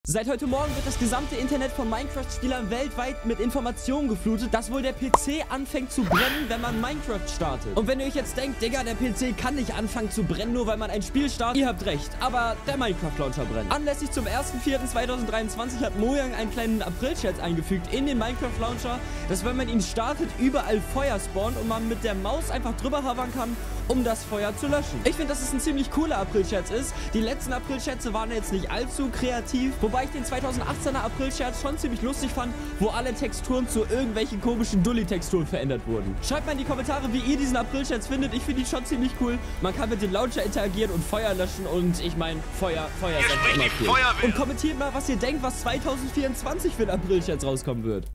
Seit heute Morgen wird das gesamte Internet von Minecraft-Spielern weltweit mit Informationen geflutet, dass wohl der PC anfängt zu brennen, wenn man Minecraft startet. Und wenn ihr euch jetzt denkt, Digga, der PC kann nicht anfangen zu brennen, nur weil man ein Spiel startet, ihr habt recht, aber der Minecraft-Launcher brennt. Anlässlich zum 1.4.2023 hat Mojang einen kleinen April-Scherz eingefügt in den Minecraft-Launcher, dass wenn man ihn startet, überall Feuer spawnt und man mit der Maus einfach drüber hovern kann, um das Feuer zu löschen. Ich finde, dass es ein ziemlich cooler April-Scherz ist. Die letzten April-Scherze waren jetzt nicht allzu kreativ, wobei ich den 2018er April-Scherz schon ziemlich lustig fand, wo alle Texturen zu irgendwelchen komischen Dulli-Texturen verändert wurden. Schreibt mal in die Kommentare, wie ihr diesen April-Scherz findet. Ich finde ihn schon ziemlich cool. Man kann mit dem Launcher interagieren und Feuer löschen und ich meine, Feuer ist einfach immer cool. Und kommentiert mal, was ihr denkt, was 2024 für ein April-Scherz rauskommen wird.